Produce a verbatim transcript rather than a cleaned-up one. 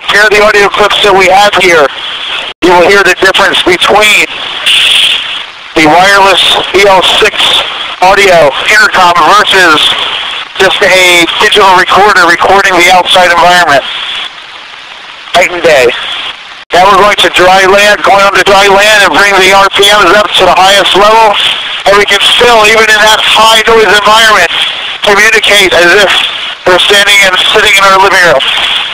compare the audio clips that we have here, you will hear the difference between the wireless V L six audio intercom versus just a digital recorder recording the outside environment. Night and day. Now we're going to dry land, going on to dry land and bring the R P Ms up to the highest level, and we can still, even in that high noise environment, communicate as if we're standing and sitting in our living room.